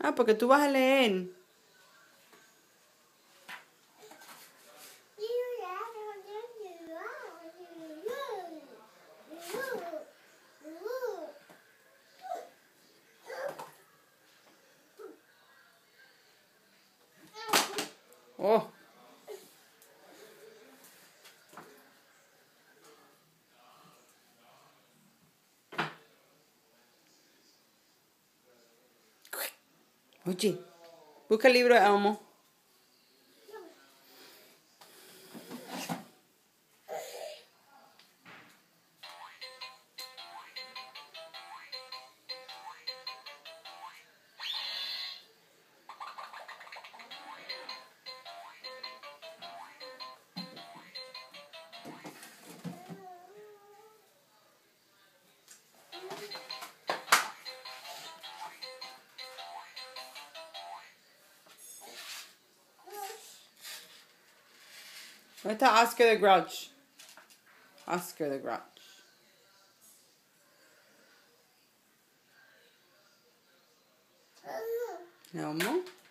Ah, porque tú vas a leer. Oh. Luci, busca el libro de Elmo. ¿Dónde está Oscar the Grouch? Oscar the Grouch. Elmo.